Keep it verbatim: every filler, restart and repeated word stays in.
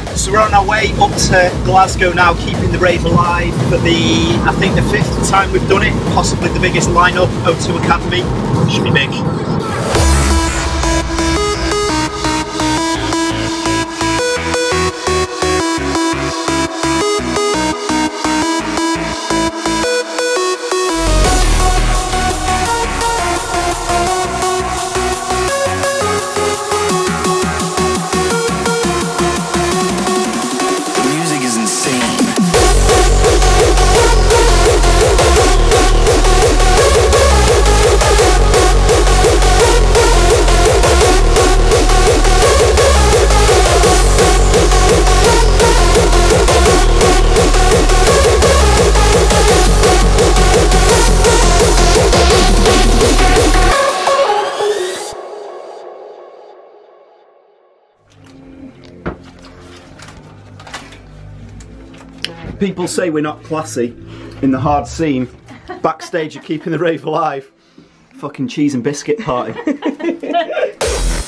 So we're on our way up to Glasgow now, keeping the rave alive for the, I think the fifth time we've done it, possibly the biggest lineup, O two Academy. Should be big. People say we're not classy in the hard scene. Backstage, you're keeping the rave alive. Fucking cheese and biscuit party.